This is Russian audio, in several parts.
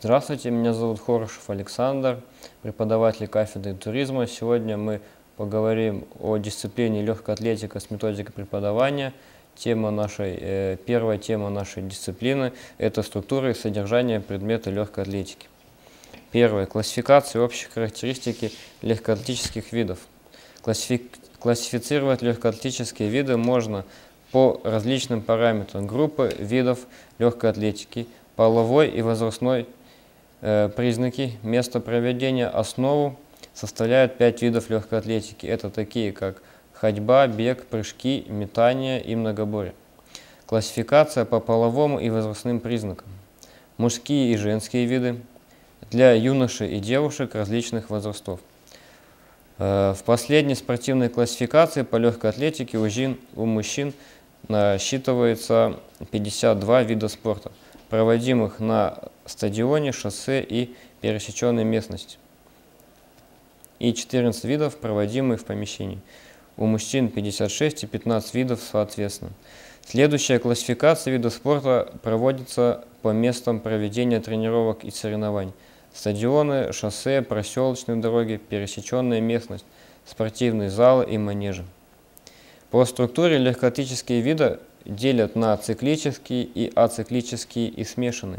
Здравствуйте, меня зовут Хорошев Александр, преподаватель кафедры туризма. Сегодня мы поговорим о дисциплине легкая атлетика с методикой преподавания. Первая тема нашей дисциплины – это структура и содержание предмета легкой атлетики. Первое. Классификация и общие характеристики легкоатлетических видов. Классифицировать легкоатлетические виды можно по различным параметрам группы видов легкой атлетики, половой и возрастной признаки, место проведения. Основу составляют 5 видов легкой атлетики. Это такие, как ходьба, бег, прыжки, метание и многоборье. Классификация по половому и возрастным признакам. Мужские и женские виды для юношей и девушек различных возрастов. В последней спортивной классификации по легкой атлетике у мужчин насчитывается 52 вида спорта, проводимых на стадионе, шоссе и пересеченной местности, и 14 видов, проводимых в помещении. У мужчин 56 и 15 видов соответственно. Следующая классификация видов спорта проводится по местам проведения тренировок и соревнований. Стадионы, шоссе, проселочные дороги, пересеченная местность, спортивные залы и манежи. По структуре легкоатлетические виды делят на циклические и ациклические и смешанные.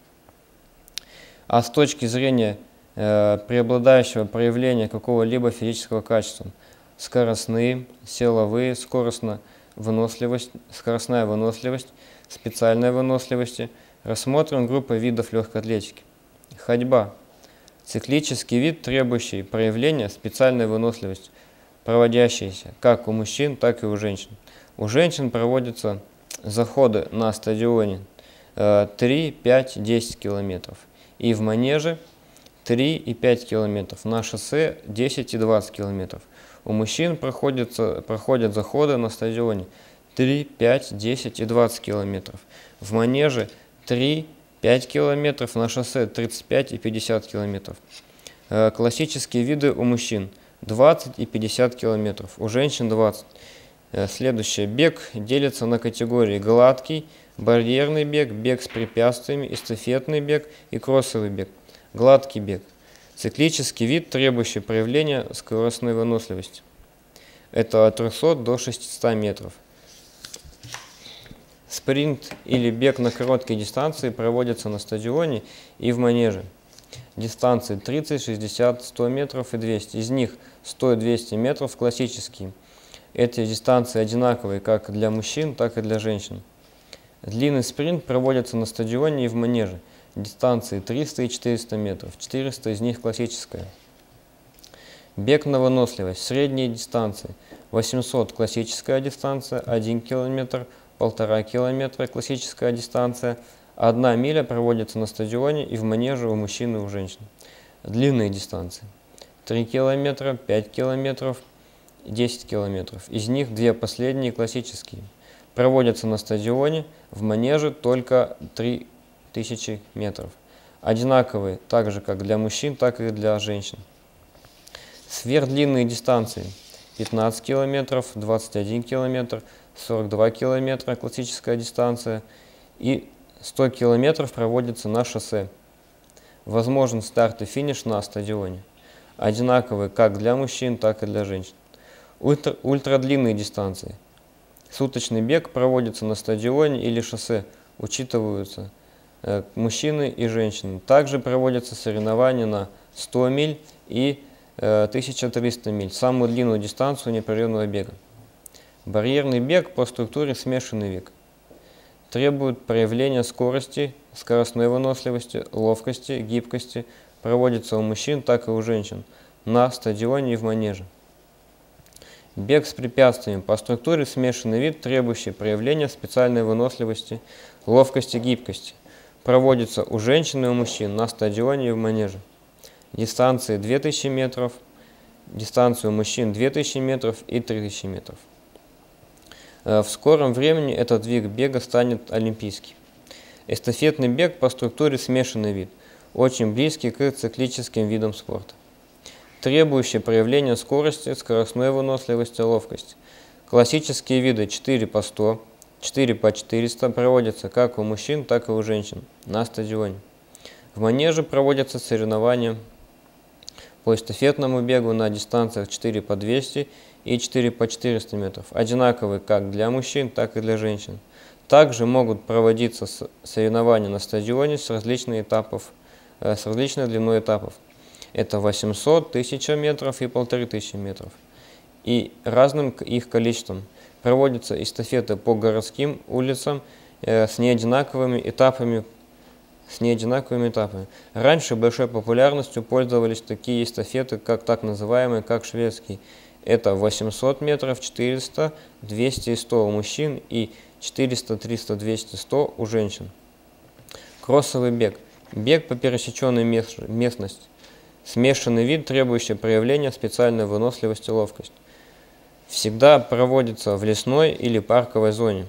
А с точки зрения преобладающего проявления какого-либо физического качества – скоростные, силовые, скоростная выносливость, специальная выносливость – рассмотрим группы видов легкой атлетики. Ходьба – циклический вид, требующий проявления специальной выносливости, проводящиеся как у мужчин, так и у женщин. У женщин проводятся заходы на стадионе 3, 5, 10 километров. И в манеже 3 и 5 километров. На шоссе 10 и 20 километров. У мужчин проходят заходы на стадионе 3, 5, 10 и 20 километров. В манеже 3, 5 километров, на шоссе 35 и 50 километров. Классические виды у мужчин 20 и 50 километров, у женщин 20. Следующее. Бег делится на категории гладкий, барьерный бег, бег с препятствиями, эстафетный бег и кроссовый бег. Гладкий бег. Циклический вид, требующий проявления скоростной выносливости. Это от 300 до 600 метров. Спринт или бег на короткие дистанции проводится на стадионе и в манеже. Дистанции 30, 60, 100 метров и 200. Из них 100 и 200 метров классические. Эти дистанции одинаковые как для мужчин, так и для женщин. Длинный спринт проводится на стадионе и в манеже. Дистанции 300 и 400 метров. 400 из них классическая. Бег на выносливость. Средние дистанции. 800 классическая дистанция, 1 километр, 1,5 километра классическая дистанция. 1 миля проводится на стадионе и в манеже у мужчин и у женщин. Длинные дистанции. 3 километра, 5 километров, 10 километров. Из них 2 последние классические. Проводятся на стадионе, в манеже только 3000 метров. Одинаковые, так же как для мужчин, так и для женщин. Сверхдлинные дистанции. 15 километров, 21 километр, 42 километра классическая дистанция и 100 километров проводится на шоссе. Возможен старт и финиш на стадионе. Одинаковые как для мужчин, так и для женщин. Ультрадлинные дистанции. Суточный бег проводится на стадионе или шоссе. Учитываются мужчины и женщины. Также проводятся соревнования на 100 миль и 1300 миль. Самую длинную дистанцию непрерывного бега. Барьерный бег по структуре смешанный бег. Требует проявления скорости, скоростной выносливости, ловкости, гибкости. Проводится у мужчин, так и у женщин. На стадионе и в манеже. Бег с препятствиями по структуре смешанный вид, требующий проявления специальной выносливости, ловкости, гибкости. Проводится у женщин и у мужчин на стадионе и в манеже. Дистанции 2000 метров, дистанцию у мужчин 2000 метров и 3000 метров. В скором времени этот вид бега станет олимпийским. Эстафетный бег по структуре смешанный вид, очень близкий к циклическим видам спорта. Требующий проявления скорости, скоростной выносливости, ловкости. Классические виды 4 по 100, 4 по 400 проводятся как у мужчин, так и у женщин на стадионе. В манеже проводятся соревнования по эстафетному бегу на дистанциях 4 по 200 и 4 по 400 метров, одинаковые как для мужчин, так и для женщин. Также могут проводиться соревнования на стадионе с различной длиной этапов. Это 800, 1000 метров и 1500 метров. И разным их количеством. Проводятся эстафеты по городским улицам с неодинаковыми этапами. Раньше большой популярностью пользовались такие эстафеты, так называемые, как шведские. Это 800 метров, 400, 200 и 100 у мужчин и 400, 300, 200, 100 у женщин. Кроссовый бег. Бег по пересеченной местности. Смешанный вид, требующий проявления специальной выносливости и ловкости. Всегда проводится в лесной или парковой зоне.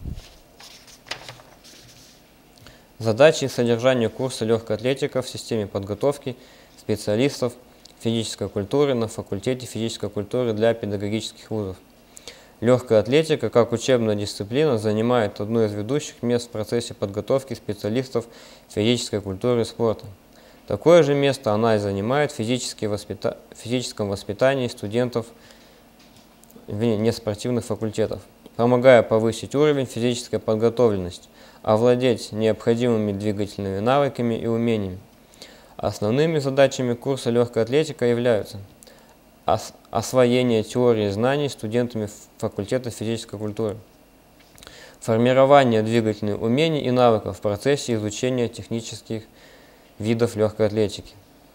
Задачи и содержание курса легкой атлетики в системе подготовки специалистов физической культуры на факультете физической культуры для педагогических вузов. Легкая атлетика, как учебная дисциплина, занимает одно из ведущих мест в процессе подготовки специалистов физической культуры и спорта. Такое же место она и занимает в физическом воспитании студентов неспортивных факультетов, помогая повысить уровень физической подготовленности, овладеть необходимыми двигательными навыками и умениями. Основными задачами курса легкая атлетика являются освоение теории и знаний студентами факультета физической культуры, формирование двигательных умений и навыков в процессе изучения технических видов легкой атлетики,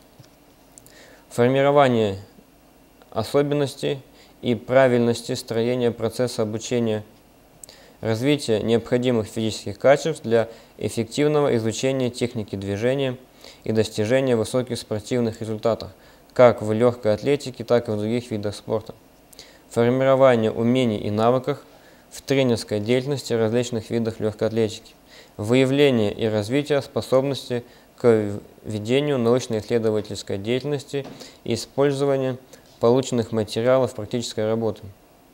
формирование особенностей и правильности строения процесса обучения, развитие необходимых физических качеств для эффективного изучения техники движения и достижения высоких спортивных результатов, как в легкой атлетике, так и в других видах спорта. Формирование умений и навыков в тренерской деятельности различных видов легкой атлетики. Выявление и развитие способностей к ведению научно-исследовательской деятельности и использование полученных материалов практической работы.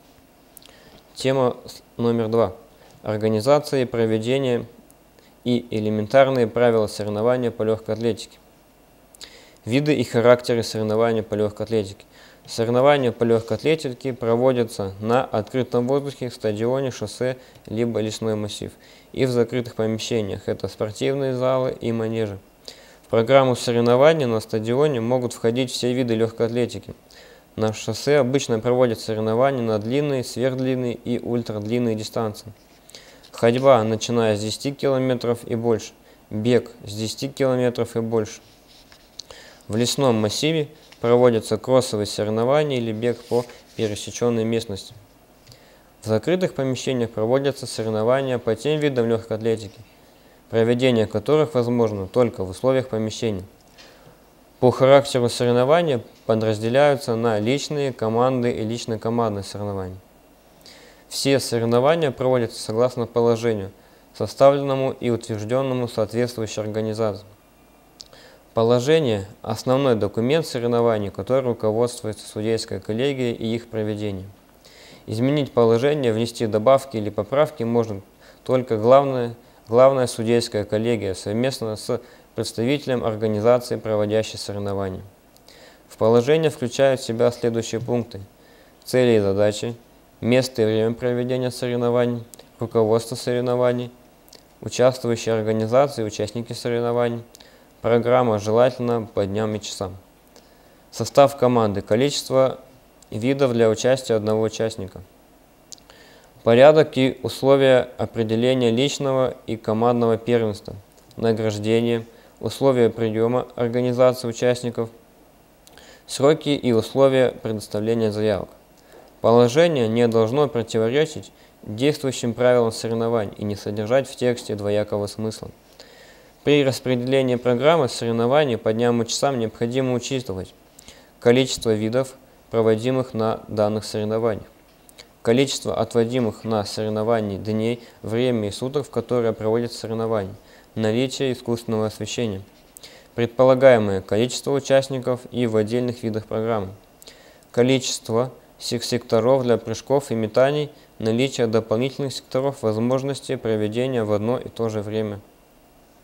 Тема номер 2. Организация и проведение и элементарные правила соревнования по легкой атлетике. Виды и характеры соревнований по легкой атлетике. Соревнования по легкой атлетике проводятся на открытом воздухе, стадионе, шоссе, либо лесной массив, и в закрытых помещениях, это спортивные залы и манежи. В программу соревнований на стадионе могут входить все виды легкой атлетики. На шоссе обычно проводят соревнования на длинные, сверхдлинные и ультрадлинные дистанции. Ходьба, начиная с 10 км и больше. Бег с 10 км и больше. В лесном массиве проводятся кроссовые соревнования или бег по пересеченной местности. В закрытых помещениях проводятся соревнования по тем видам легкой атлетики, проведение которых возможно только в условиях помещения. По характеру соревнования подразделяются на личные, команды и лично-командные соревнования. Все соревнования проводятся согласно положению, составленному и утвержденному соответствующей организацией. Положение – основной документ соревнований, который руководствуется судейской коллегией и их проведением. Изменить положение, внести добавки или поправки может только главная судейская коллегия совместно с представителем организации, проводящей соревнования. В положение включают в себя следующие пункты: цели и задачи, место и время проведения соревнований, руководство соревнований, участвующие организации и участники соревнований, программа желательно по дням и часам. Состав команды, количество видов для участия одного участника. Порядок и условия определения личного и командного первенства, награждение, условия приема организации участников, сроки и условия предоставления заявок. Положение не должно противоречить действующим правилам соревнований и не содержать в тексте двоякого смысла. При распределении программы соревнований по дням и часам необходимо учитывать количество видов, проводимых на данных соревнованиях, количество отводимых на соревнования дней, время и суток, в которые проводятся соревнования, наличие искусственного освещения, предполагаемое количество участников и в отдельных видах программы, количество секторов для прыжков и метаний, наличие дополнительных секторов, возможности проведения в одно и то же время.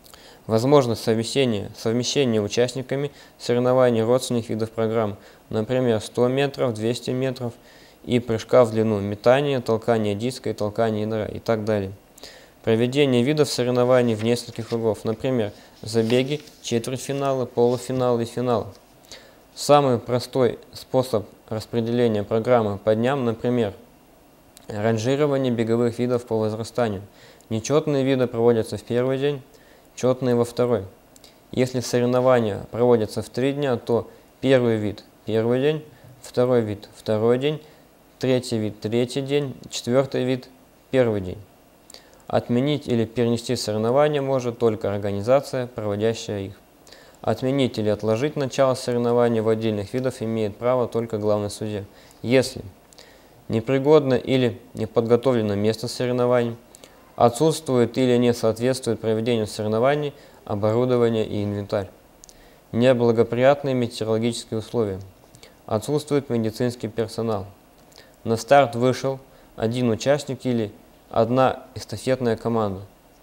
Возможно совмещение участниками соревнований родственных видов программ, например, 100 метров, 200 метров и прыжка в длину, метание, толкание диска и толкание ядра и так далее. Проведение видов соревнований в нескольких кругов, например, забеги, четвертьфиналы, полуфиналы и финалы. Самый простой способ распределения программы по дням, например, ранжирование беговых видов по возрастанию. Нечетные виды проводятся в первый день, четные во второй. Если соревнования проводятся в 3 дня, то первый вид – первый день, второй вид – второй день, третий вид – третий день, четвертый вид – первый день. Отменить или перенести соревнования может только организация, проводящая их. Отменить или отложить начало соревнований в отдельных видах имеет право только главный судья. Если непригодно или неподготовлено место соревнований, отсутствует или не соответствует проведению соревнований оборудование и инвентарь, неблагоприятные метеорологические условия, отсутствует медицинский персонал, на старт вышел один участник или одна эстафетная команда.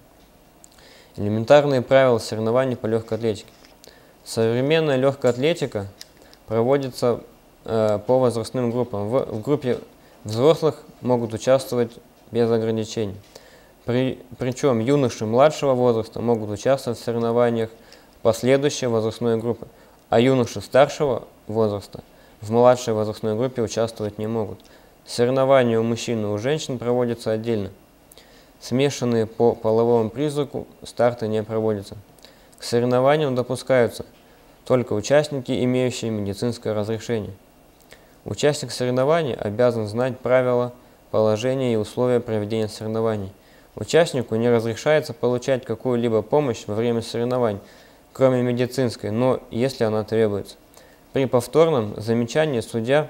Элементарные правила соревнований по легкой атлетике. Современная легкая атлетика проводится по возрастным группам. В группе взрослых могут участвовать без ограничений. Причем юноши младшего возраста могут участвовать в соревнованиях последующей возрастной группы, а юноши старшего возраста в младшей возрастной группе участвовать не могут. Соревнования у мужчин и у женщин проводятся отдельно. Смешанные по половому признаку старты не проводятся. К соревнованиям допускаются только участники, имеющие медицинское разрешение. Участник соревнований обязан знать правила, положения и условия проведения соревнований. Участнику не разрешается получать какую-либо помощь во время соревнований, кроме медицинской, но если она требуется. При повторном замечании судья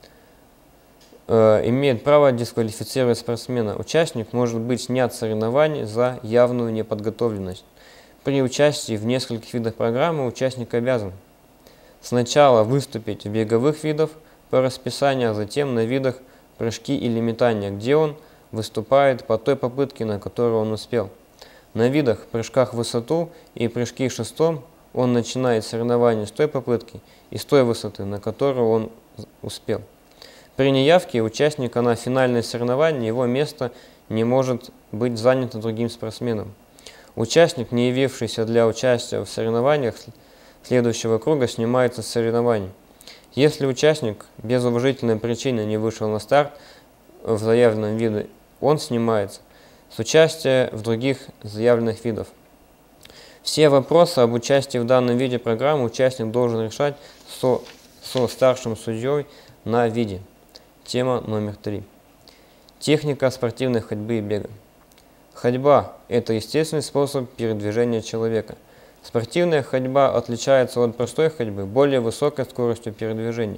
имеет право дисквалифицировать спортсмена. Участник может быть снят с соревнований за явную неподготовленность. При участии в нескольких видах программы участник обязан сначала выступить в беговых видах по расписанию, а затем на видах прыжки или метания, где он выступает по той попытке, на которую он успел. На видах прыжках в высоту и прыжки шестом он начинает соревнование с той попытки и с той высоты, на которую он успел. При неявке участника на финальное соревнование его место не может быть занято другим спортсменом. Участник, не явившийся для участия в соревнованиях следующего круга, снимается с соревнований. Если участник без уважительной причины не вышел на старт в заявленном виде, он снимается с участия в других заявленных видах. Все вопросы об участии в данном виде программы участник должен решать со старшим судьей на виде. Тема номер 3. Техника спортивной ходьбы и бега. Ходьба – это естественный способ передвижения человека. Спортивная ходьба отличается от простой ходьбы более высокой скоростью передвижения,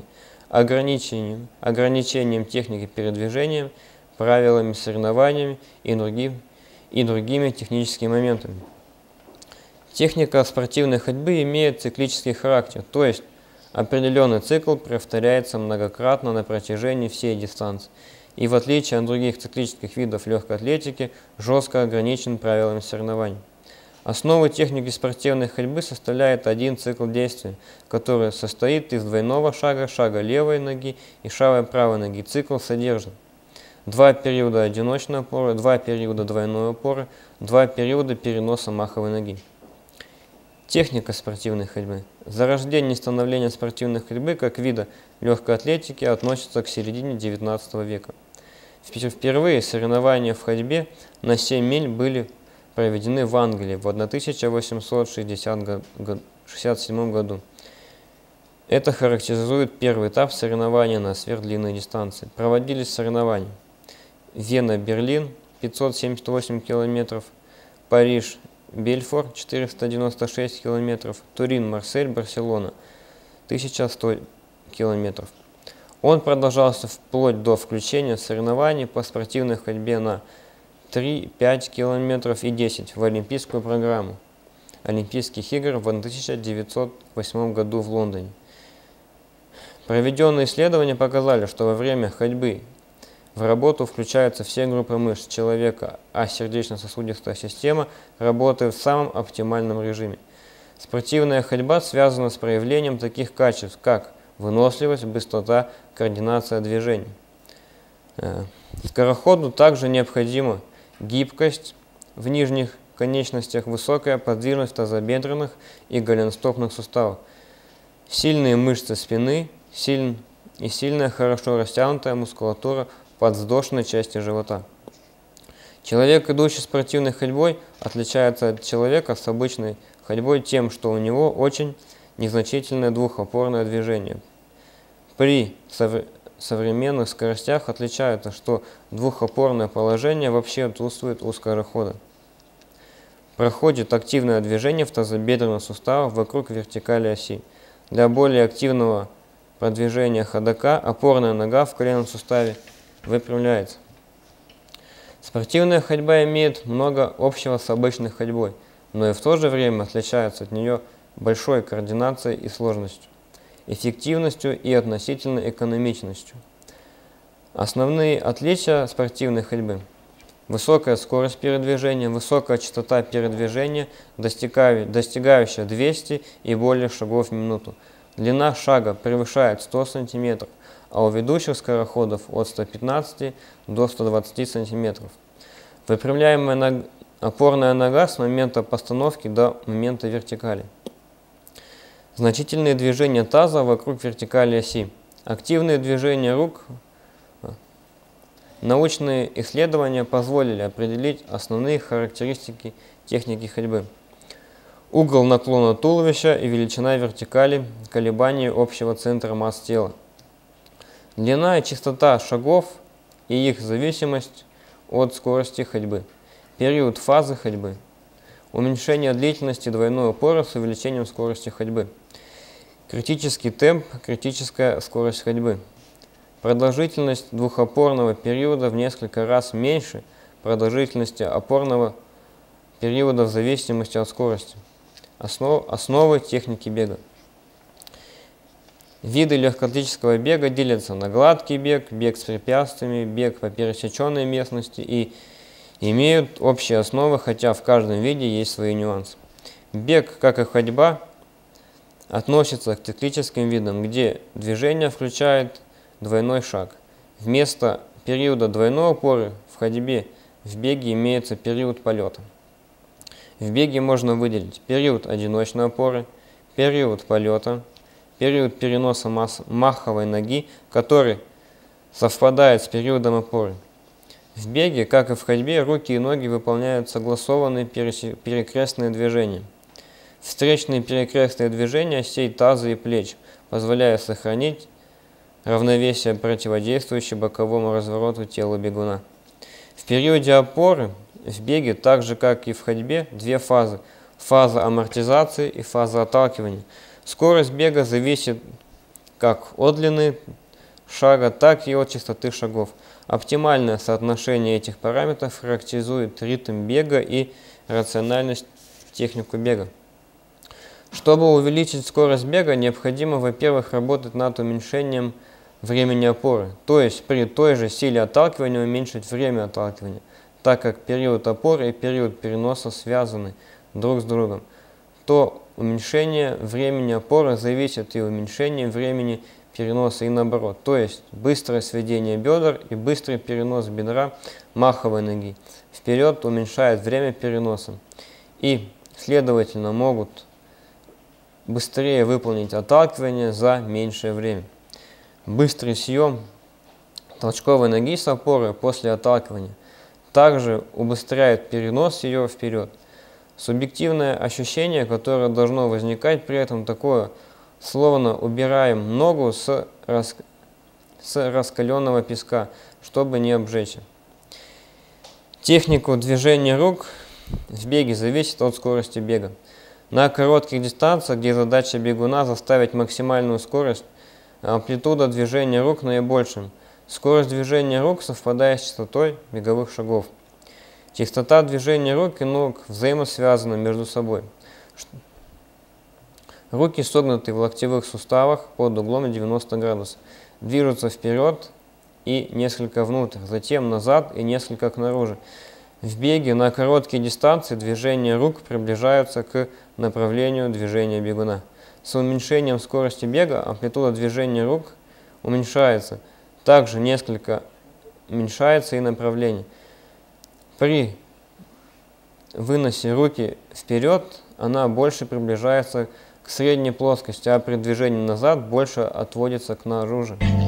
ограничением техники передвижения, правилами соревнований и другими техническими моментами. Техника спортивной ходьбы имеет циклический характер, то есть определенный цикл повторяется многократно на протяжении всей дистанции и, в отличие от других циклических видов легкой атлетики, жестко ограничен правилами соревнований. Основу техники спортивной ходьбы составляет один цикл действия, который состоит из двойного шага, шага левой ноги и шага правой ноги. Цикл содержит 2 периода одиночной опоры, 2 периода двойной опоры, 2 периода переноса маховой ноги. Техника спортивной ходьбы. Зарождение и становление спортивной ходьбы как вида легкой атлетики относится к середине XIX века. Впервые соревнования в ходьбе на 7 миль были проведены в Англии в 1867 году. Это характеризует первый этап соревнования на сверхдлинной дистанции. Проводились соревнования: Вена-Берлин 578 км, Париж-Бельфор 496 км, Турин-Марсель-Барселона 1100 км. Он продолжался вплоть до включения соревнований по спортивной ходьбе на 3, 5 км и 10 в олимпийскую программу Олимпийских игр в 1908 году в Лондоне. Проведенные исследования показали, что во время ходьбы В работу включаются все группы мышц человека, а сердечно-сосудистая система работает в самом оптимальном режиме. Спортивная ходьба связана с проявлением таких качеств, как выносливость, быстрота, координация движений. Скороходу также необходима гибкость в нижних конечностях, высокая подвижность тазобедренных и голеностопных суставов, сильные мышцы спины и сильная, хорошо растянутая мускулатура подвздошной части живота. Человек, идущий спортивной ходьбой, отличается от человека с обычной ходьбой тем, что у него очень незначительное двухопорное движение. При современных скоростях отличается, что двухопорное положение вообще отсутствует у скорохода. Проходит активное движение в тазобедренных суставах вокруг вертикали оси. Для более активного продвижения ходока опорная нога в коленном суставе выпрямляется. Спортивная ходьба имеет много общего с обычной ходьбой, но и в то же время отличается от нее большой координацией и сложностью, эффективностью и относительной экономичностью. Основные отличия спортивной ходьбы: высокая скорость передвижения, высокая частота передвижения, достигающая 200 и более шагов в минуту. Длина шага превышает 100 см, а у ведущих скороходов от 115 до 120 см. Выпрямляемая опорная нога с момента постановки до момента вертикали. Значительные движения таза вокруг вертикали оси. Активные движения рук. Научные исследования позволили определить основные характеристики техники ходьбы. Угол наклона туловища и величина вертикали, колебания общего центра масс тела. Длина и частота шагов и их зависимость от скорости ходьбы. Период фазы ходьбы. Уменьшение длительности двойной опоры с увеличением скорости ходьбы. Критический темп, критическая скорость ходьбы. Продолжительность двухопорного периода в несколько раз меньше продолжительности опорного периода в зависимости от скорости. Основы техники бега. Виды легкоатлетического бега делятся на гладкий бег, бег с препятствиями, бег по пересеченной местности и имеют общие основы, хотя в каждом виде есть свои нюансы. Бег, как и ходьба, относится к циклическим видам, где движение включает двойной шаг. Вместо периода двойной опоры в ходьбе в беге имеется период полета. В беге можно выделить период одиночной опоры, период полета, период переноса маховой ноги, который совпадает с периодом опоры. В беге, как и в ходьбе, руки и ноги выполняют согласованные перекрестные движения. Встречные перекрестные движения осей таза и плеч, позволяя сохранить равновесие, противодействующее боковому развороту тела бегуна. В периоде опоры в беге, так же как и в ходьбе, две фазы – фаза амортизации и фаза отталкивания. Скорость бега зависит как от длины шага, так и от частоты шагов. Оптимальное соотношение этих параметров характеризует ритм бега и рациональность технику бега. Чтобы увеличить скорость бега, необходимо, во-первых, работать над уменьшением времени опоры, то есть при той же силе отталкивания уменьшить время отталкивания, так как период опоры и период переноса связаны друг с другом, то уменьшение времени опоры зависит и уменьшение времени переноса и наоборот, то есть быстрое сведение бедер и быстрый перенос бедра маховой ноги вперед уменьшает время переноса и, следовательно, могут быстрее выполнить отталкивание за меньшее время. Быстрый съем толчковой ноги с опоры после отталкивания также убыстряет перенос ее вперед. Субъективное ощущение, которое должно возникать при этом, такое, словно убираем ногу с раскаленного песка, чтобы не обжечь. Технику движения рук в беге зависит от скорости бега. На коротких дистанциях, где задача бегуна заставить максимальную скорость, амплитуда движения рук наибольшим. Скорость движения рук совпадает с частотой беговых шагов. Частота движения рук и ног взаимосвязана между собой. Руки согнуты в локтевых суставах под углом 90 градусов, движутся вперед и несколько внутрь, затем назад и несколько снаружи. В беге на короткие дистанции движения рук приближаются к направлению движения бегуна. С уменьшением скорости бега амплитуда движения рук уменьшается. Также несколько уменьшается и направление. При выносе руки вперед она больше приближается к средней плоскости, а при движении назад больше отводится к наружу.